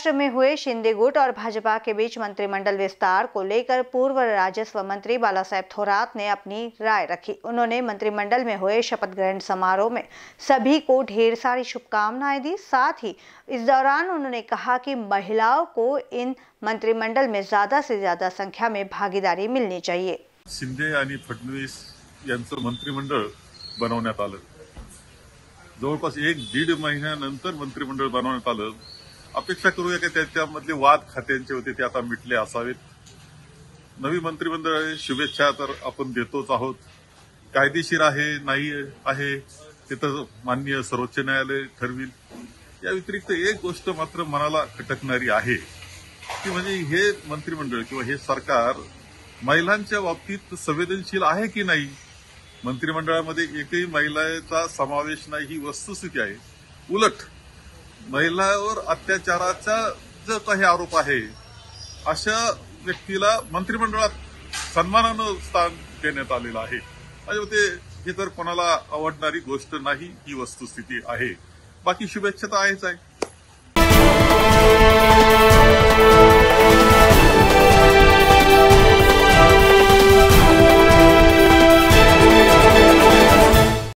महाराष्ट्र में हुए शिंदे गुट और भाजपा के बीच मंत्रिमंडल विस्तार को लेकर पूर्व राजस्व मंत्री बालासाहेब थोरात ने अपनी राय रखी। उन्होंने मंत्रिमंडल में हुए शपथ ग्रहण समारोह में सभी को ढेर सारी शुभकामनाएं दी। साथ ही इस दौरान उन्होंने कहा कि महिलाओं को इन मंत्रिमंडल में ज्यादा से ज्यादा संख्या में भागीदारी मिलनी चाहिए। शिंदे आणि फडणवीस यांचं मंत्रिमंडळ बनवण्यात आलं। जवळपास 1-1.5 महिन्यानंतर मंत्रिमंडळ बनवण्यात आलं। अपेक्षा करूया की त्याच्यामधले वाद खात्यांचे होते ते आता मिटले असावेत। नवी मंत्रिमंडळ शुभेच्छा तर आपण देतोच आहोत। कायदेशीर आहे नाही आहे ते तर माननीय सर्वोच्च न्यायालय ठरविल। या व्यतिरिक्त एक गोष्ट मात्र मनाला खटकणारी आहे की म्हणजे हे मंत्रिमंडळ किंवा हे सरकार महिलांच्या बाबतीत संवेदनशील आहे की नाही। मंत्रिमंडळामध्ये एकही महिलेचा समावेश नाही ही वस्तुस्थिती आहे। उलट महिलांवर अत्याचाराचा जो काही आरोप आहे अशा व्यक्तीला मंत्रिमंडळात सन्मानानं स्थान देण्यात आलेलं आहे। म्हणजे ते हे तर कोणाला आवडणारी गोष्ट नाही ही वस्तुस्थिती आहे। बाकी शुभेच्छा तर आहेच आहे।